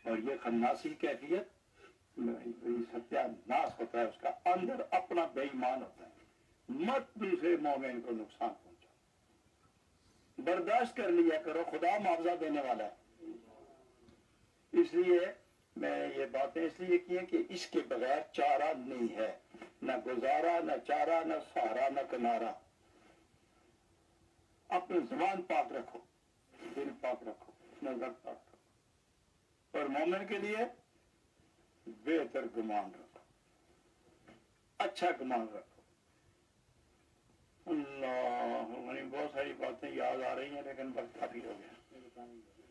और ये खन्नासी कैफियत सत्यानाश होता है उसका, अंदर अपना बेईमान होता है। मत दूसरे मोमिन को नुकसान पहुंचाओ, बर्दाश्त कर लिया करो, खुदा मुआवजा देने वाला है। इसलिए मैं ये बातें इसलिए की हैं कि इसके बगैर चारा नहीं है, न गुजारा, न चारा, न सहारा, न किनारा। अपनी जुबान पाक रखो, दिल पाक रखो, नजर पाक रखो, और मोमिन के लिए बेहतर गुमान रखो, अच्छा गुमान रखो। अल्लाह, बहुत सारी बातें याद आ रही हैं लेकिन वक्त काफी हो गया।